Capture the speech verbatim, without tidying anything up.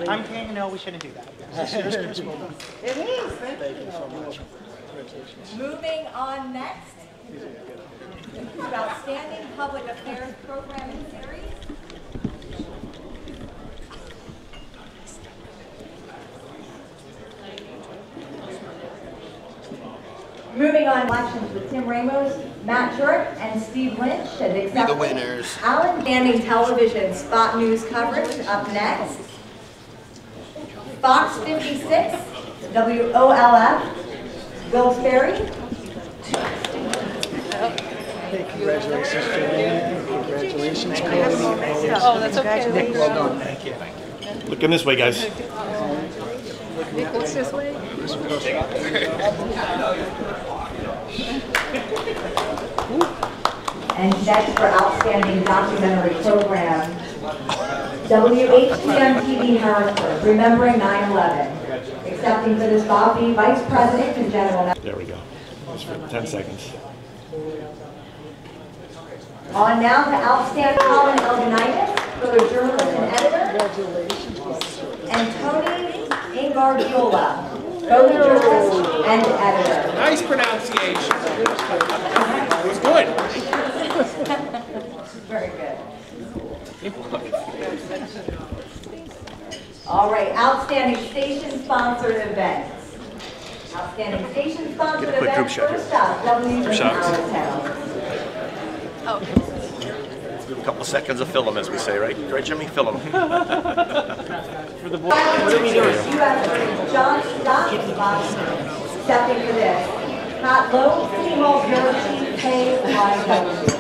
I'm saying no, we shouldn't do that. It is. Thank you so much. Moving on next to Outstanding Public Affairs Programming Series. Moving on elections with Tim Ramos, Matt Jurek, and Steve Lynch as accepted. The winners. Outstanding Television Spot News coverage up next. Fox fifty-six, W O L F, Wilkes-Barre. Hey, congratulations, Joanne. Congratulations, Cody. Oh, that's okay. Well done. Thank you. Looking this way, guys. Nick looks this way. And next for Outstanding Documentary Program, W H T M T V Harrisburg, Remembering nine eleven. Accepting for this Bobby, Vice President and General Manager. There we go. Just for ten seconds. On now to Outstanding Colin Elginitis, photo journalist and editor. And Tony Ingardiola, photo journalist and editor. Nice pronunciation. It was good. Very good. All right, outstanding station-sponsored events. Outstanding station-sponsored Get a quick group events. shot here. First up, W Group shot. Oh. Give a couple seconds of film, as we say, right? Right, Jimmy? Film. For the board. What are we doing? U S John Stockton, stepping for this. Not low, City Hall Bureau Chief Pay, Y W.